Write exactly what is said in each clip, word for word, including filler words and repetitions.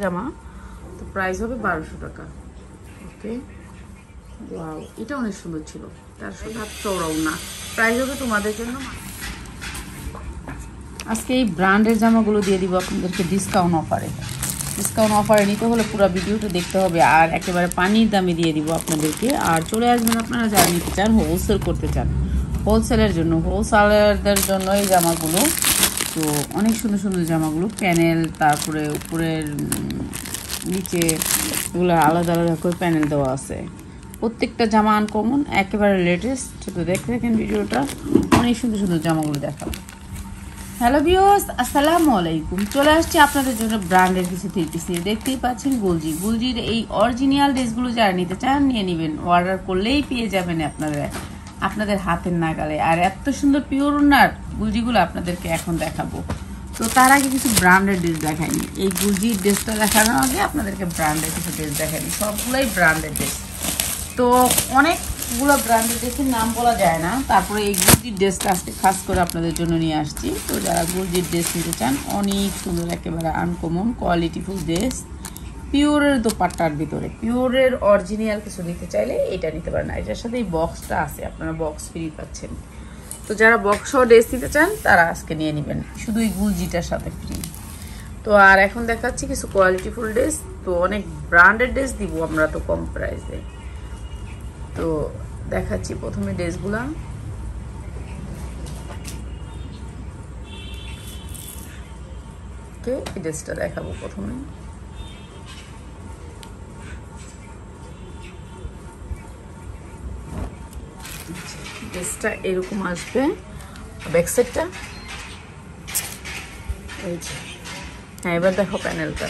জামা, তো প্রাইস হবে বারোশো টাকা। ওকে, ওয়াও, এটা অনেক সুন্দর ছিল। তেরোশো হাত চওড়াও না, প্রাইস হবে তোমাদের জন্য। আজকে এই ব্র্যান্ডের জামাগুলো দিয়ে দিব আপনাদেরকে ডিসকাউন্ট অফারে। ডিসকাউন্ট অফারে নিতে হলে পুরো ভিডিওটা দেখতে হবে, আর একেবারে পানির দামে দিয়ে দিব আপনাদেরকে। আর চলে আসবেন আপনারা যারা নিতে চান, হোলসেল করতে চান, হোলসেলের জন্য, হোলসেলারদের জন্য এই জামাগুলো। তো অনেক সুন্দর সুন্দর জামাগুলো, প্যানেল, তারপরে উপরের নিচে এগুলো আলাদা আলাদা করে প্যানেল দেওয়া আছে। প্রত্যেকটা জামা আনকমন, একেবারে লেটেস্ট। তো দেখতে দেখেন ভিডিওটা, অনেক সুন্দর সুন্দর জামাগুলো দেখাবো। হ্যালো ভিউয়ার্স, আসসালামু আলাইকুম। চলে আসছি আপনাদের জন্য ব্র্যান্ডের কিছু থ্রি পিস নিয়ে। দেখতেই পাচ্ছেন গুলজি, গুলজির এই অরিজিনাল ড্রেসগুলো যারা নিতে চান নিয়ে নেবেন, অর্ডার করলেই পেয়ে যাবেন আপনারা আপনাদের হাতের নাগালে। আর এত সুন্দর পিওর উন্নার গুলজিগুলো আপনাদেরকে এখন দেখাবো। তো তার আগে কিছু ব্র্যান্ডের ড্রেস দেখাইনি, এই গুলজির ড্রেসটা দেখানোর আগে আপনাদেরকে ব্র্যান্ডের কিছু ড্রেস দেখাইনি। সবগুলোই ব্র্যান্ডের ড্রেস, তো অনেকগুলো ব্র্যান্ডের ড্রেসের নাম বলা যায় না। তারপরে এই গুলজির ড্রেসটা আজকে খাস করে আপনাদের জন্য নিয়ে আসছি। তো যারা গুলজির ড্রেস নিতে চান, অনেক সুন্দর, একেবারে আনকমন কোয়ালিটিফুল ড্রেস, পিওরের দোপাট্টার ভিতরে, পিওরের অরিজিনাল কিছু নিতে চাইলে এটা নিতে পারেন। এটার সাথে এই বক্সটা আছে, আপনারা বক্স ফ্রি পাচ্ছেন। তো যারা বক্স সহ ড্রেস নিতে চান তারা আজকে নিয়ে নেবেন, শুধু এই গুলজিটার সাথে ফ্রি। তো আর এখন দেখাচ্ছি কিছু কোয়ালিটিফুল ড্রেস। তো অনেক ব্র্যান্ডেড ড্রেস দিব আমরা তো কম প্রাইসে। তো দেখাচ্ছি প্রথমে ড্রেসগুলা। ওকে, এই ড্রেসটা দেখাবো প্রথমে। ড্রেসটা এরকম আসবে, ব্যাক সাইডটা এই যে। হ্যাঁ, এবার দেখো প্যানেলটা,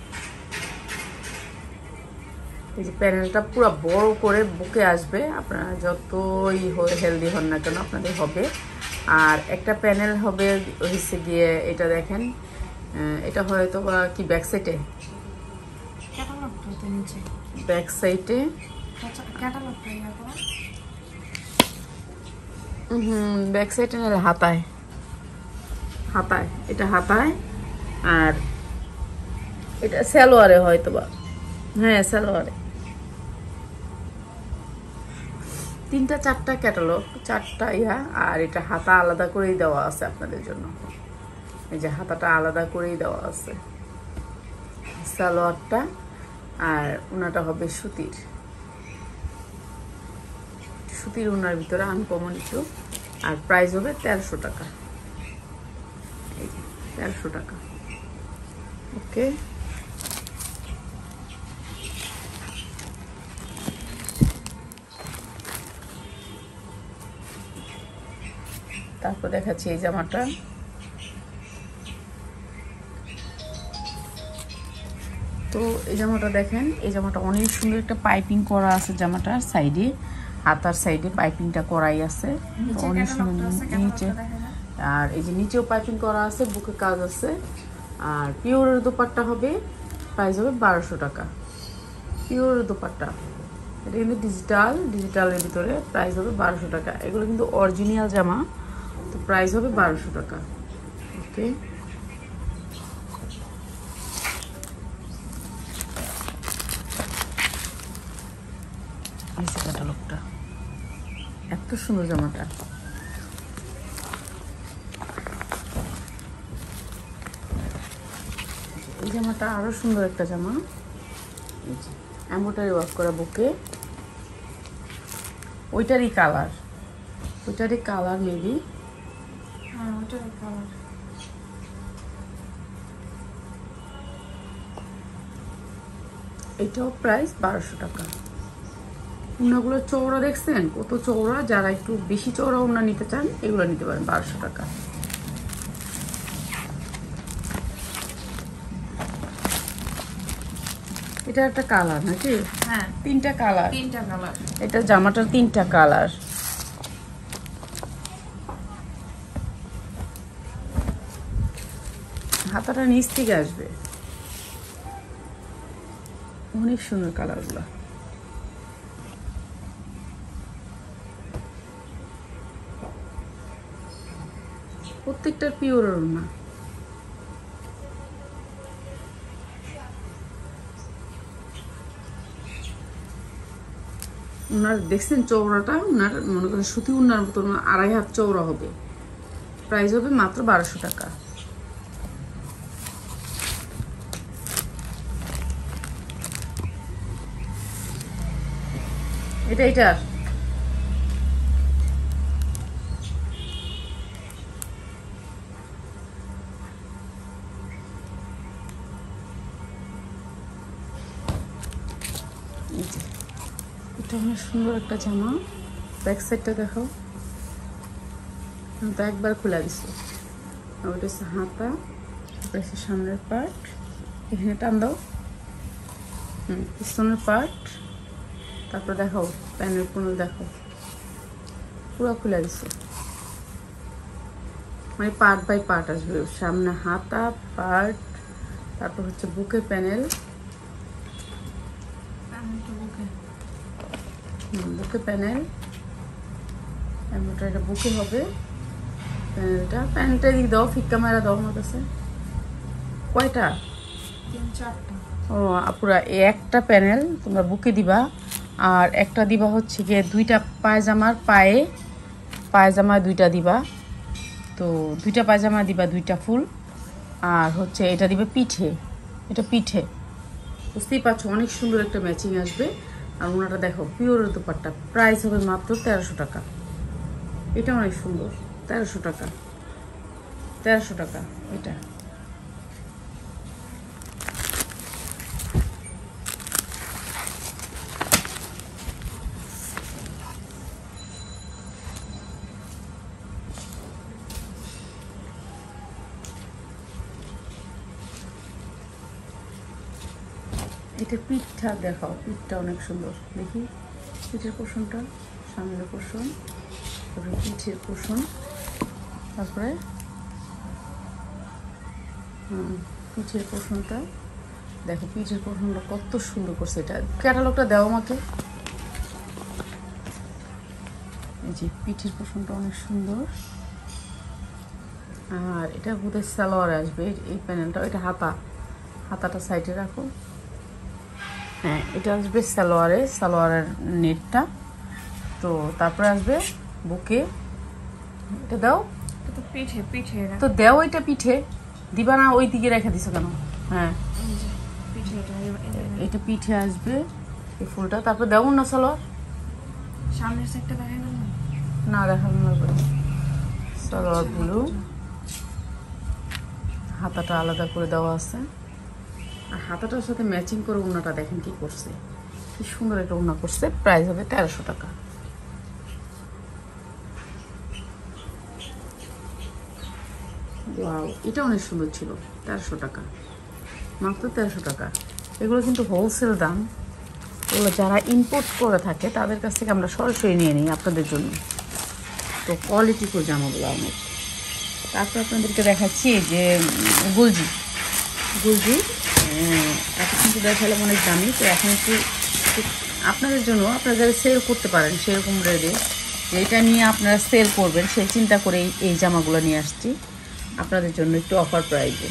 এই যে প্যানেলটা পুরো বড় করে বুকে আসবে। আপনারা যতই হেলদি হন না কেন আপনাদের হবে। আর একটা প্যানেল হবে হচ্ছে গিয়ে, এটা দেখেন, এটা হয়তো বা কি ব্যাক সাইডে, ব্যাক সাইডে হুম ব্যাক সাইডে নাহলে হাতায়, হাতায় এটা হাতায়। আর এটা সালোয়ারে হয়তো বা, হ্যাঁ সালোয়ারে। তিনটা চারটা ক্যাটালগ, চারটা ইয়া। আর এটা হাতা আলাদা করেই দেওয়া আছে আপনাদের জন্য, এই যে হাতাটা আলাদা করেই দেওয়া আছে সালোয়ারটা। আর উনাটা হবে সুতির, সুতির উনার ভিতরে আনকমন একটু। আর প্রাইস হবে তেরোশো টাকা, এই যে তেরোশো টাকা। ওকে, তারপর দেখাচ্ছি এই জামাটা। তো এই জামাটা দেখেন, এই জামাটা অনেক সুন্দর একটা পাইপিং করা আছে জামাটার সাইডে, হাতার সাইডে পাইপিংটা করাই আছে, অনেক সুন্দর নিচে। আর এই যে নিচেও পাইপিং করা আছে, বুকে কাজ আছে। আর পিওরের দোপাট্টা হবে, প্রাইস হবে বারোশো টাকা। পিওরের দোপাট্টা, এটা কিন্তু ডিজিটাল, ডিজিটালের ভিতরে প্রাইস হবে বারোশো টাকা। এগুলো কিন্তু অরিজিনাল জামা, তো প্রাইস হবে বারোশো টাকা। ওকে, ক্যাটালগটা এত সুন্দর জামাটা। এই জামাটা আরো সুন্দর একটা জামা, এমব্রয়ডারি ওয়ার্ক করা বুকে, ওইটারই কালার, ওইটারই কালার মেবি। হ্যাঁ, ওইটারই কালার। এটাও প্রাইস বারোশো টাকা। উনাগুলো চওড়া দেখছেন কত চওড়া, যারা একটু বেশি চওড়া উনা নিতে চান এগুলো নিতে পারেন বারোশো টাকা। এটা একটা কালার নাকি? হ্যাঁ, তিনটা কালার, তিনটা কালার। এটা জামাটার তিনটা কালার। হাতাটা নিচ থেকে আসবে, অনেক সুন্দর কালারগুলো। প্রত্যেকটার পিওর না, উনার দেখছেন চওড়াটা, উনার মনে করেন সুতি উনার মতন আড়াই হাত চওড়া হবে। প্রাইস হবে মাত্র বারোশো টাকা। এটা এটার এটা অনেক সুন্দর একটা জামা। ব্যাক সাইডটা দেখো, হাতা একবার খোলা দিচ্ছে। আর ওটা হচ্ছে হাতা, ওটা হচ্ছে সামনের পার্ট, এখানে টান দাও, হুম পিছনের পার্ট। তারপর দেখো প্যানের কোনো দেখো পুরো খোলা দিচ্ছে, মানে পার্ট বাই পার্ট আসবে। সামনে হাতা পার্ট, তারপর হচ্ছে বুকের প্যানেল, বুকে প্যানেল, এমনটা এটা বুকে হবে প্যানেলটা। প্যানেলটা দিক দাও, ফিক্কা মারা দাও আমার কাছে। কয়টা? তিন চারটা। ও পুরা একটা প্যানেল তোমরা বুকে দিবা, আর একটা দিবা হচ্ছে গিয়ে দুইটা পায়জামার পায়ে, পায়জামায় দুইটা দিবা। তো দুইটা পায়জামা দিবা দুইটা ফুল, আর হচ্ছে এটা দিবে পিঠে, এটা পিঠে। বুঝতেই পারছো অনেক সুন্দর একটা ম্যাচিং আসবে। আর ওনাটা দেখো পিওরের দোপাট্টা, প্রাইস হবে মাত্র তেরোশো টাকা। এটা অনেক সুন্দর, তেরোশো টাকা, তেরোশো টাকা এটা। এটা পিঠটা দেখাও, পিঠটা অনেক সুন্দর। দেখি পিঠের পোষণটা, সামনের পোষণ, তারপরে পিঠের পোষণ, তারপরে হুম পিঠের পোষণটা দেখো, পিঠের পোষণটা কত সুন্দর করছে। এটা ক্যাটালগটা দাও আমাকে। এই যে পিঠের পোষণটা অনেক সুন্দর। আর এটা বোধহয় সালোয়ার আসবে এই প্যানেলটা। এটা হাতা, হাতাটা সাইডে রাখো। হ্যাঁ এটা আসবে সালোয়ারে, সালোয়ারের নেটটা। তো তারপরে আসবে বুকে, এটা দাও। এটা তো পিঠে, পিঠে তো দাও, এটা পিঠে দিবা না, ওই দিকে রেখে দিছো কেন? হ্যাঁ পিঠে, এটা পিঠে আসবে এই ফুলটা। তারপর দাও না সালোয়ার, সামনের সাইডটা দেখে না, না দেখানো লাগবে। সালোয়ার ব্লু, হাতাটা আলাদা করে দেওয়া আছে। আর হাতাটার সাথে ম্যাচিং করে ওড়নাটা দেখেন কি করছে, কি সুন্দর একটা ওড়না করছে। প্রাইস হবে তেরোশো টাকা। ওয়াও, এটা অনেক সুন্দর ছিল। তেরোশো টাকা, মাত্র তেরোশো টাকা। এগুলো কিন্তু হোলসেল দাম। এগুলো যারা ইম্পোর্ট করে থাকে তাদের কাছ থেকে আমরা সরাসরি নিয়ে নিই আপনাদের জন্য। তো কোয়ালিটিফুল জামাগুলো অনেক। তারপর আপনাদেরকে দেখাচ্ছি যে গুলজি, গুলজি এখন কিন্তু দেখালাম অনেক দামি। তো এখন একটু আপনাদের জন্য, আপনারা যারা সেল করতে পারেন সেরকম রেটে, এটা নিয়ে আপনারা সেল করবেন সেই চিন্তা করে এই জামাগুলো নিয়ে আসছি আপনাদের জন্য একটু অফার প্রাইসে।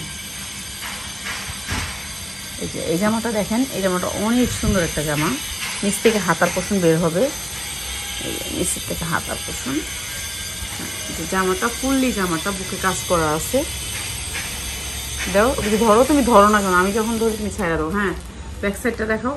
এই যে এই জামাটা দেখেন, এই জামাটা অনেক সুন্দর একটা জামা। নিচ থেকে হাতার পোষণ বের হবে, এই নিচের থেকে হাতার পোষণ। যে জামাটা ফুললি, জামাটা বুকে কাজ করা আছে। দাও যদি ধরো, তুমি ধরো না কেন, আমি যখন ধরি তুমি ছাড়া দাও। হ্যাঁ ব্যাক সাইডটা দেখাও।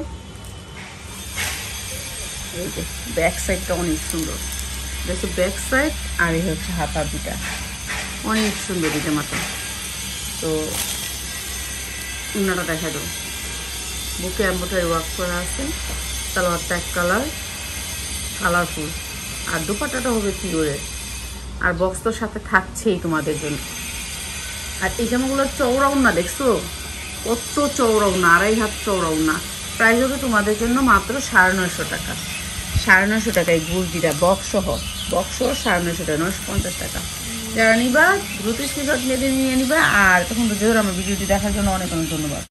এই যে ব্যাক সাইডটা অনেক সুন্দর, দেখো ব্যাক সাইড। আর এই হচ্ছে হাতা দুটা, অনেক সুন্দর এই জামাটা। তো উন্নাটা দেখা দাও, বুকে এমব্রয়ডারি ওয়ার্ক করা আছে। সালোয়ারটা এক কালার, কালারফুল। আর দুপাট্টাটা হবে পিওরের। আর বক্স তোর সাথে থাকছেই তোমাদের জন্য। আর এই জামাগুলোর চওড়াও না, দেখছো কত চওড়াও না, আড়াই হাত চওড়াও না। প্রাইস হবে তোমাদের জন্য মাত্র সাড়ে নয়শো টাকা। সাড়ে নয়শো টাকা এই গুলজিটা বক্স সহ, বক্স সহ সাড়ে নয়শো টাকা, নয়শো পঞ্চাশ টাকা। যারা নিবা দ্রুত স্ক্রিনশট নিয়ে নিয়ে নিবা। আর তখন বুঝে আমার ভিডিওটি দেখার জন্য অনেক অনেক ধন্যবাদ।